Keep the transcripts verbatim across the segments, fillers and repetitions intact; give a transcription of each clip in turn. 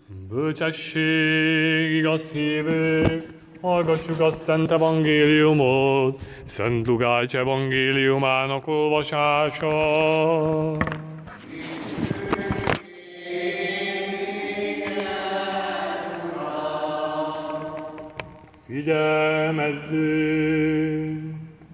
Bölcsesség, igaz hívők, hallgassuk a Szent Evangéliumot, Szent Lukács evangéliumának olvasása. Figyelmezzünk!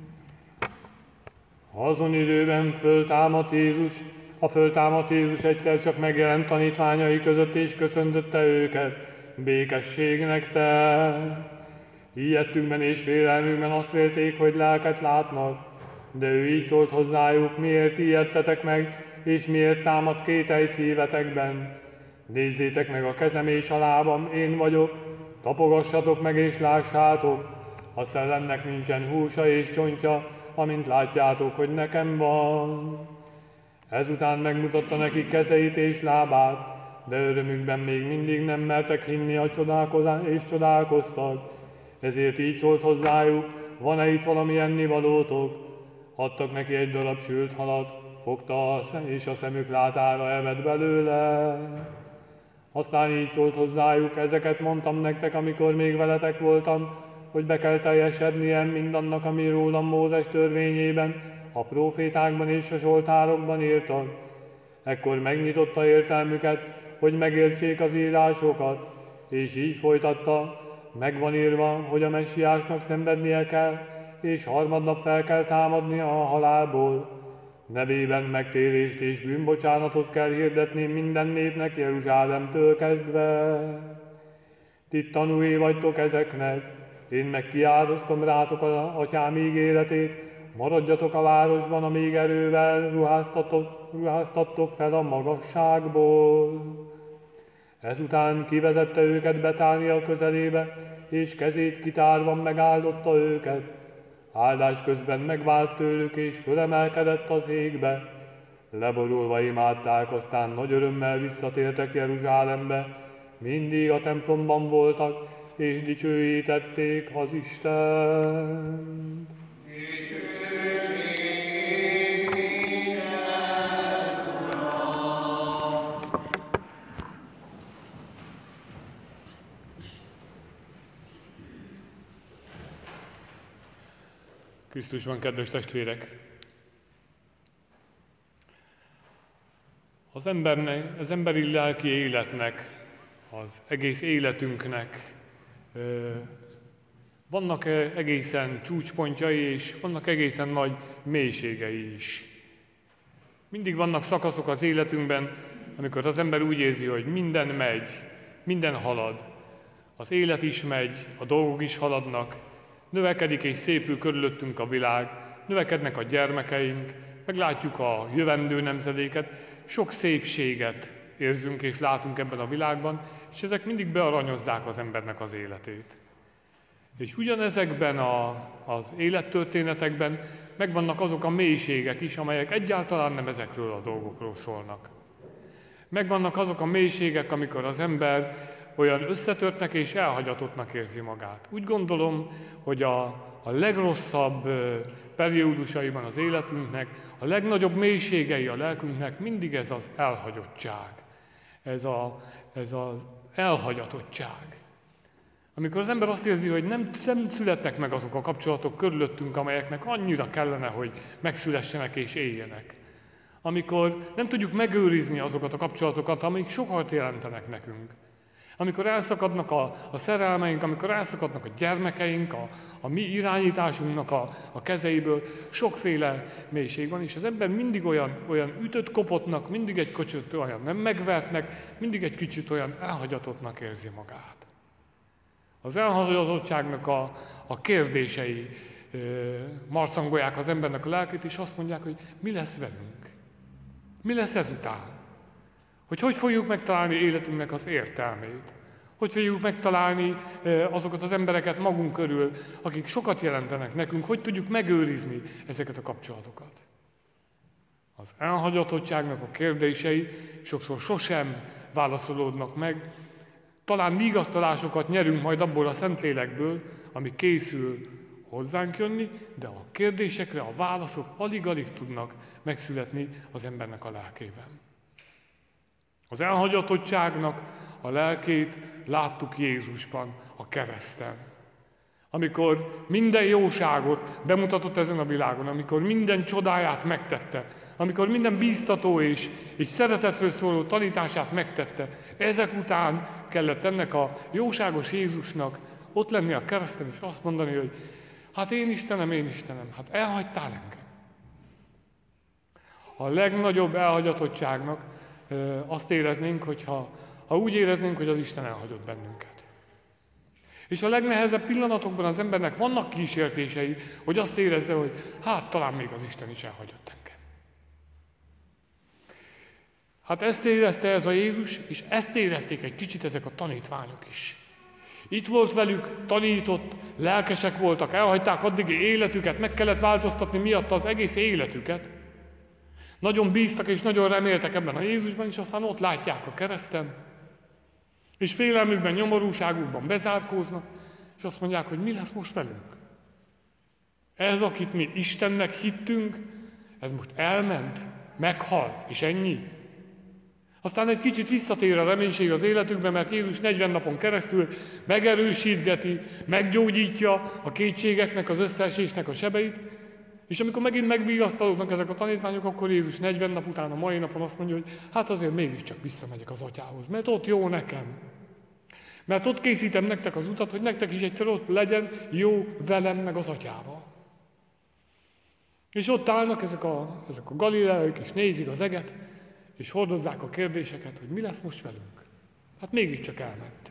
Azon időben föltámadt Jézus, a föltámadt Jézus egyszer csak megjelent tanítványai között, és köszöntötte őket. Békesség nektek! Ijedtünkben és félelmünkben azt vélték, hogy lelket látnak. De ő így szólt hozzájuk: miért ijedtetek meg, és miért támad kételj szívetekben? Nézzétek meg a kezem és a lábam, én vagyok, tapogassatok meg és lássátok. A szellemnek nincsen húsa és csontja, amint látjátok, hogy nekem van. Ezután megmutatta nekik kezeit és lábát, de örömükben még mindig nem mertek hinni a csodálkozás, és csodálkoztak. Ezért így szólt hozzájuk: van-e itt valami ennivalótok? Adtak neki egy darab sült halat, fogta, és a szemük látára evett belőle. Aztán így szólt hozzájuk: ezeket mondtam nektek, amikor még veletek voltam, hogy be kell teljesednie mindannak, ami rólam Mózes törvényében, a prófétákban és a zsoltárokban írtak. Ekkor megnyitotta értelmüket, hogy megértsék az írásokat, és így folytatta: megvan írva, hogy a messiásnak szenvednie kell, és harmadnap fel kell támadnia a halálból. Nevében megtérést és bűnbocsánatot kell hirdetni minden népnek Jeruzsálemtől kezdve. Ti tanúi vagytok ezeknek, én meg kiáldoztam rátok az atyám ígéretét, maradjatok a városban, amíg erővel ruháztatok, ruháztattok fel a magasságból. Ezután kivezette őket Betánia közelébe, és kezét kitárva megáldotta őket. Áldás közben megvált tőlük, és fölemelkedett az égbe. Leborulva imádták, aztán nagy örömmel visszatértek Jeruzsálembe. Mindig a templomban voltak, és dicsőítették az Istent. Krisztusban, kedves testvérek! Az embernek, az emberi lelki életnek, az egész életünknek vannak egészen csúcspontjai, és vannak egészen nagy mélységei is. Mindig vannak szakaszok az életünkben, amikor az ember úgy érzi, hogy minden megy, minden halad. Az élet is megy, a dolgok is haladnak, növekedik és szépül körülöttünk a világ, növekednek a gyermekeink, meglátjuk a jövendő nemzedéket, sok szépséget érzünk és látunk ebben a világban, és ezek mindig bearanyozzák az embernek az életét. És ugyanezekben a, az élettörténetekben megvannak azok a mélységek is, amelyek egyáltalán nem ezekről a dolgokról szólnak. Megvannak azok a mélységek, amikor az ember olyan összetörtnek és elhagyatottnak érzi magát. Úgy gondolom, hogy a, a legrosszabb periódusaiban az életünknek, a legnagyobb mélységei a lelkünknek mindig ez az elhagyottság, ez, a, ez az elhagyatottság. Amikor az ember azt érzi, hogy nem, nem születnek meg azok a kapcsolatok körülöttünk, amelyeknek annyira kellene, hogy megszülessenek és éljenek. Amikor nem tudjuk megőrizni azokat a kapcsolatokat, amik sokat jelentenek nekünk. Amikor elszakadnak a, a szerelmeink, amikor elszakadnak a gyermekeink, a, a mi irányításunknak a, a kezeiből, sokféle mélység van, és az ember mindig olyan, olyan ütött kopottnak, mindig egy kicsit olyan nem megvertnek, mindig egy kicsit olyan elhagyatottnak érzi magát. Az elhagyatottságnak a, a kérdései e, marcangolják az embernek a lelkét, és azt mondják, hogy mi lesz velünk? Mi lesz ezután? Hogy hogy fogjuk megtalálni életünknek az értelmét? Hogy fogjuk megtalálni azokat az embereket magunk körül, akik sokat jelentenek nekünk? Hogy tudjuk megőrizni ezeket a kapcsolatokat? Az elhagyatottságnak a kérdései sokszor sosem válaszolódnak meg. Talán vigasztalásokat nyerünk majd abból a Szentlélekből, ami készül hozzánk jönni, de a kérdésekre a válaszok alig-alig tudnak megszületni az embernek a lelkében. Az elhagyatottságnak a lelkét láttuk Jézusban, a kereszten. Amikor minden jóságot bemutatott ezen a világon, amikor minden csodáját megtette, amikor minden bíztató és, és szeretetről szóló tanítását megtette, ezek után kellett ennek a jóságos Jézusnak ott lenni a kereszten, és azt mondani, hogy hát én Istenem, én Istenem, hát elhagytál engem. A legnagyobb elhagyatottságnak azt éreznénk, hogyha ha úgy éreznénk, hogy az Isten elhagyott bennünket. És a legnehezebb pillanatokban az embernek vannak kísértései, hogy azt érezze, hogy hát talán még az Isten is elhagyott engem. Hát ezt érezte ez a Jézus, és ezt érezték egy kicsit ezek a tanítványok is. Itt volt velük, tanított, lelkesek voltak, elhagyták addigi életüket, meg kellett változtatni miatta az egész életüket. Nagyon bíztak és nagyon reméltek ebben a Jézusban, és aztán ott látják a kereszten, és félelmükben, nyomorúságukban bezárkóznak, és azt mondják, hogy mi lesz most velünk. Ez, akit mi Istennek hittünk, ez most elment, meghalt, és ennyi. Aztán egy kicsit visszatér a reménység az életükben, mert Jézus negyven napon keresztül megerősítgeti, meggyógyítja a kétségeknek, az összeesésnek a sebeit, és amikor megint megvigasztalódnak ezek a tanítványok, akkor Jézus negyven nap után, a mai napon azt mondja, hogy hát azért mégiscsak visszamegyek az Atyához, mert ott jó nekem. Mert ott készítem nektek az utat, hogy nektek is egyszer ott legyen jó velem meg az Atyával. És ott állnak ezek a, ezek a galileaiak, és nézik az eget, és hordozzák a kérdéseket, hogy mi lesz most velünk. Hát mégiscsak elment.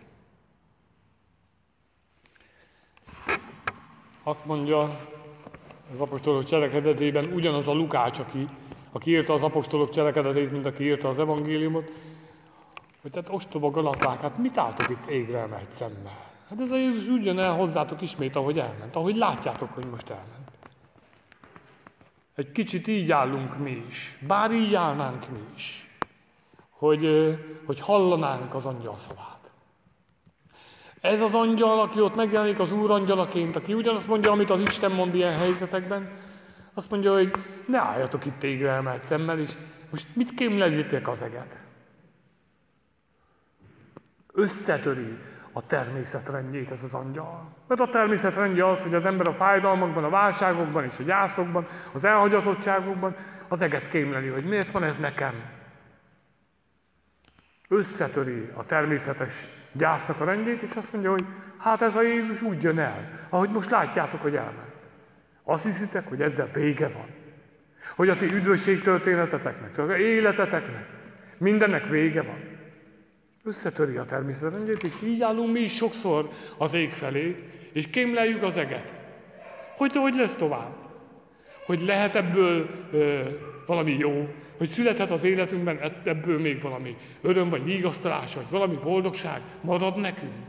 Azt mondja az apostolok cselekedetében ugyanaz a Lukács, aki, aki írta az apostolok cselekedetét, mint aki írta az evangéliumot, hogy tehát ostoba galaták, hát mit álltok itt égre emelt szemmel? Hát ez a Jézus úgy jön el hozzátok ismét, ahogy elment, ahogy látjátok, hogy most elment. Egy kicsit így állunk mi is, bár így állnánk mi is, hogy, hogy hallanánk az angyal szavát. Ez az angyal, aki ott megjelenik az Úr angyalaként, aki ugyanazt mondja, amit az Isten mond ilyen helyzetekben, azt mondja, hogy ne álljatok itt égre emelt szemmel, és most mit kémlelitek az eget? Összetöri a természetrendjét ez az angyal. Mert a természetrendje az, hogy az ember a fájdalmakban, a válságokban és a gyászokban, az elhagyatottságokban az eget kémleli, hogy miért van ez nekem. Összetöri a természetes gyásznak a rendjét, és azt mondja, hogy hát ez a Jézus úgy jön el, ahogy most látjátok, hogy elment. Azt hiszitek, hogy ezzel vége van. Hogy a ti üdvösség történeteteknek, az életeteknek, mindennek vége van. Összetöri a természetrendjét, és így állunk mi is sokszor az ég felé, és kémleljük az eget. Hogy, hogy lesz tovább? Hogy lehet ebből ö, valami jó, hogy születhet az életünkben ebből még valami öröm, vagy vigasztalás, vagy valami boldogság marad nekünk.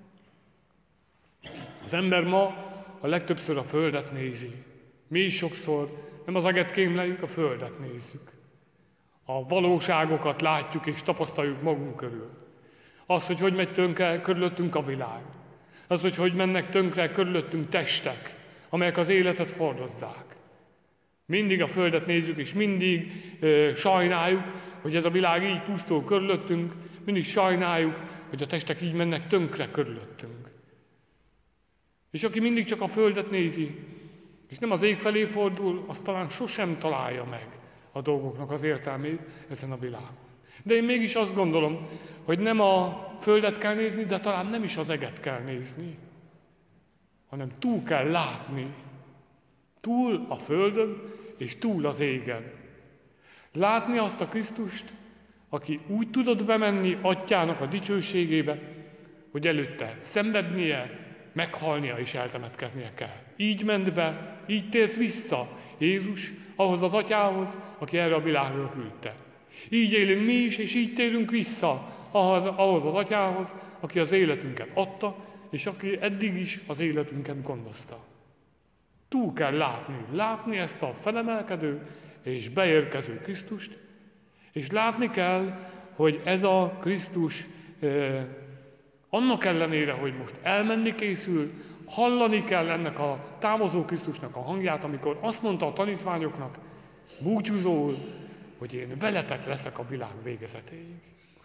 Az ember ma a legtöbbször a földet nézi. Mi is sokszor nem az eget kémleljük, a földet nézzük. A valóságokat látjuk és tapasztaljuk magunk körül. Az, hogy hogy megy tönkre körülöttünk a világ. Az, hogy hogy mennek tönkre körülöttünk testek, amelyek az életet hordozzák. Mindig a földet nézzük, és mindig ö, sajnáljuk, hogy ez a világ így pusztul körülöttünk, mindig sajnáljuk, hogy a testek így mennek tönkre körülöttünk. És aki mindig csak a földet nézi, és nem az ég felé fordul, az talán sosem találja meg a dolgoknak az értelmét ezen a világon. De én mégis azt gondolom, hogy nem a földet kell nézni, de talán nem is az eget kell nézni, hanem túl kell látni. Túl a földön, és túl az égen. Látni azt a Krisztust, aki úgy tudott bemenni Atyának a dicsőségébe, hogy előtte szenvednie, meghalnia és eltemetkeznie kell. Így ment be, így tért vissza Jézus ahhoz az Atyához, aki erre a világra küldte. Így élünk mi is, és így térünk vissza ahhoz, ahhoz az Atyához, aki az életünket adta, és aki eddig is az életünket gondozta. Túl kell látni, látni ezt a felemelkedő és beérkező Krisztust, és látni kell, hogy ez a Krisztus eh, annak ellenére, hogy most elmenni készül, hallani kell ennek a távozó Krisztusnak a hangját, amikor azt mondta a tanítványoknak búcsúzóul, hogy én veletek leszek a világ végezetéig. Most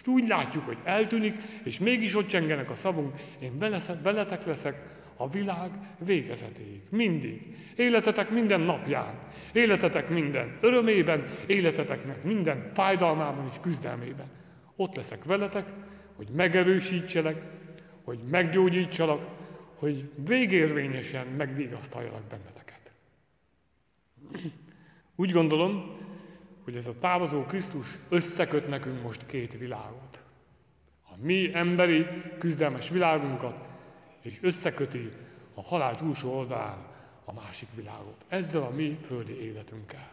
úgy látjuk, hogy eltűnik, és mégis ott csengenek a szavunk, én veletek leszek a világ végezetéig. Mindig. Életetek minden napján, életetek minden örömében, életeteknek minden fájdalmában és küzdelmében. Ott leszek veletek, hogy megerősítselek, hogy meggyógyítsalak, hogy végérvényesen megvigasztaljalak benneteket. Úgy gondolom, hogy ez a távozó Krisztus összeköt nekünk most két világot. A mi emberi, küzdelmes világunkat, és összeköti a halál túlsó oldalán a másik világot. Ezzel a mi földi életünkkel.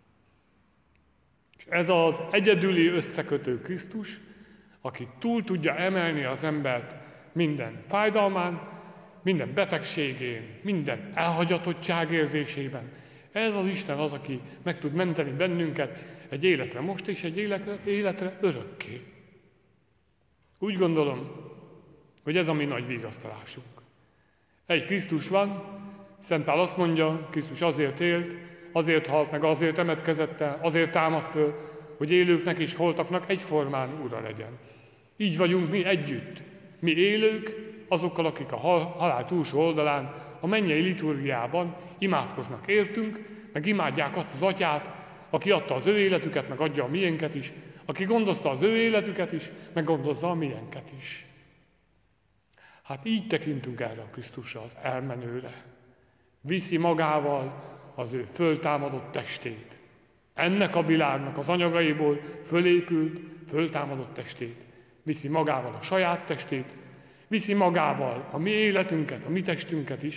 És ez az egyedüli összekötő Krisztus, aki túl tudja emelni az embert minden fájdalmán, minden betegségén, minden elhagyatottság érzésében. Ez az Isten az, aki meg tud menteni bennünket egy életre most és egy életre, életre örökké. Úgy gondolom, hogy ez a mi nagy vigasztalásunk. Egy Krisztus van, Szent Pál azt mondja, Krisztus azért élt, azért halt meg, azért emelkedett el, azért támad föl, hogy élőknek és holtaknak egyformán ura legyen. Így vagyunk mi együtt. Mi élők, azokkal, akik a halál túlsó oldalán, a mennyei liturgiában imádkoznak értünk, meg imádják azt az Atyát, aki adta az ő életüket, meg adja a miénket is, aki gondozta az ő életüket is, meg gondozza a miénket is. Hát így tekintünk erre a Krisztusra, az elmenőre. Viszi magával az ő föltámadott testét. Ennek a világnak az anyagaiból fölépült, föltámadott testét. Viszi magával a saját testét, viszi magával a mi életünket, a mi testünket is.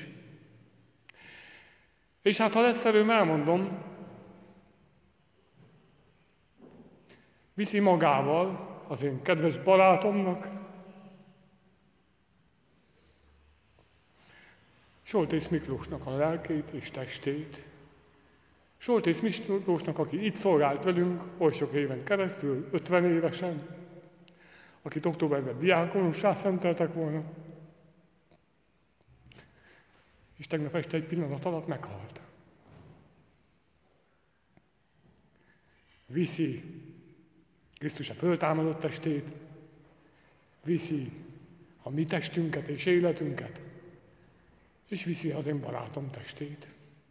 És hát ha lesz erőm, elmondom, viszi magával az én kedves barátomnak, Soltész Miklósnak a lelkét és testét. Soltész Miklósnak, aki itt szolgált velünk oly sok éven keresztül, ötven évesen, akit októberben diákonussá szenteltek volna, és tegnap este egy pillanat alatt meghalt. Viszi Krisztus a föltámadott testét, viszi a mi testünket és életünket, és viszi az én barátom testét.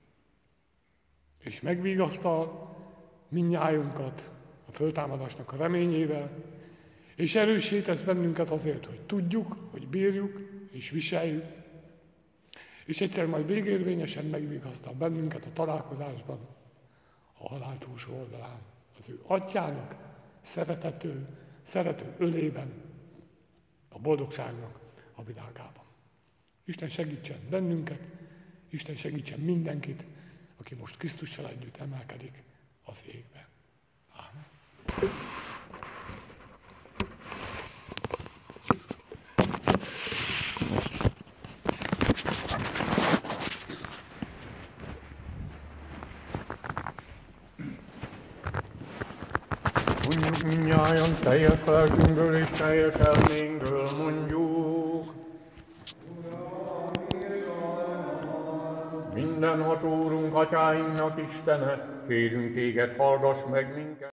És megvigasztal mindnyájunkat a föltámadásnak a reményével, és erősítesz bennünket azért, hogy tudjuk, hogy bírjuk, és viseljük, és egyszer majd végérvényesen megvigasztal bennünket a találkozásban, a halál túlsó oldalán, az ő atyának, szeretető, szerető ölében, a boldogságnak a világában. Isten segítsen bennünket, Isten segítsen mindenkit, aki most Krisztussal együtt emelkedik az égbe. Ámen. Mondjuk mindnyájan teljes lelkünkből és teljes elménkből mondjuk. Mindenható Úrunk, Atyáinknak Istene, kérünk téged, hallgass meg minket.